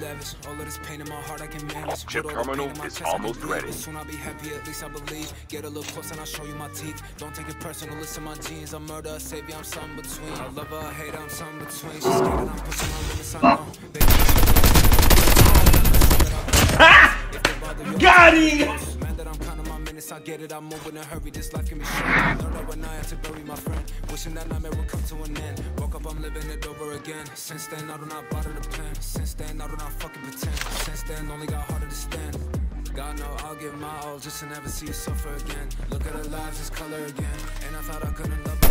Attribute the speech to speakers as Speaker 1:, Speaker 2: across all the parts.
Speaker 1: lavish. All of this pain in my heart I can manage.
Speaker 2: Chip terminal is almost ready.
Speaker 1: Soon I'll be happy, at least I believe. Get a little close and I'll show you my teeth. Don't take it personal, listen my genes. I'm murder, a savior, I'm something between. I love her, I hate her, I'm something between. She's scared that I'm pushing my limits, I know.
Speaker 3: Got him!
Speaker 1: I get it, I'm moving in a hurry, this life can be short. Learned that when I had to bury my friend, wishing that nightmare would come to an end. Woke up, I'm living it over again. Since then, I do not bother to plan. Since then, I do not fucking pretend. Since then, only got harder to stand. God know I'll give my all just to never see you suffer again. Look at our lives, it's color again. And I thought I couldn't love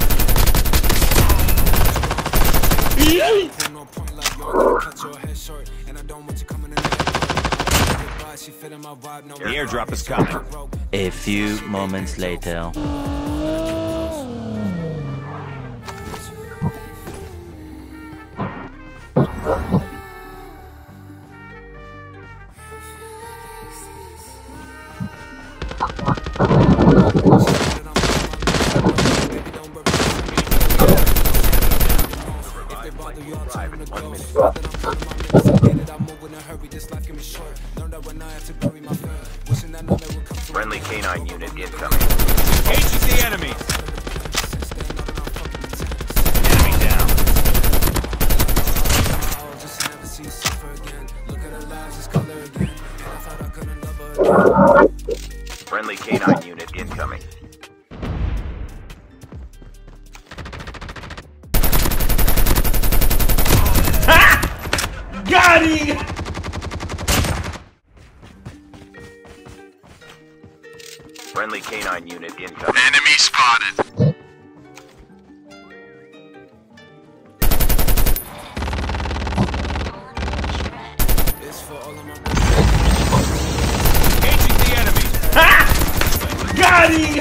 Speaker 1: her. No point like you're gonna cut your head short. And I don't want you coming in there. She feeling my vibe, no.
Speaker 4: The airdrop is coming.
Speaker 5: A few moments later.
Speaker 2: Friendly canine unit incoming.
Speaker 4: Engage the enemy. Enemy down.
Speaker 2: Friendly canine unit incoming.
Speaker 3: Got him!
Speaker 2: Friendly canine unit incoming.
Speaker 6: Enemy spotted.
Speaker 1: It's for all of my
Speaker 4: Engaging the enemy.
Speaker 3: Got him!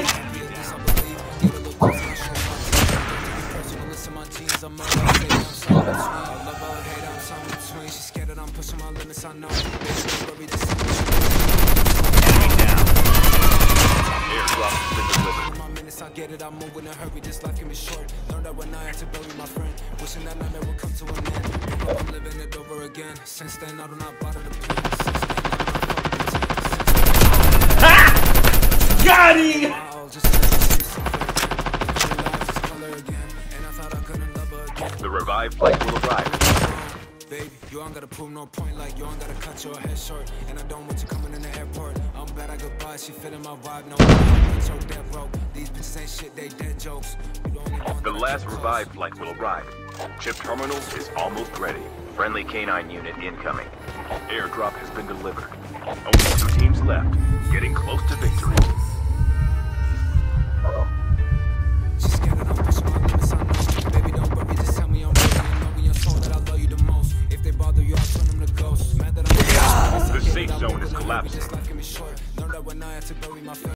Speaker 1: I get it, I'm moving in a hurry, this life can be short. Learned that when I had to bury my friend, wishing that nightmare would come to an end. I'm living it over again. Since then, I do not bother to plan.
Speaker 3: Got him!
Speaker 2: The revived flight will arrive.
Speaker 1: Baby, you ain't gotta prove no point, like you ain't gotta cut your head short. And I don't want you coming in the airport. I'm bad at goodbye, she feeling my vibe. No, I'm so dead broke. These bitches ain't shit, they dead jokes.
Speaker 2: The last revived flight will arrive. Chip terminal is almost ready. Friendly canine unit incoming. Airdrop has been delivered. Only 2 teams left. Getting close to victory.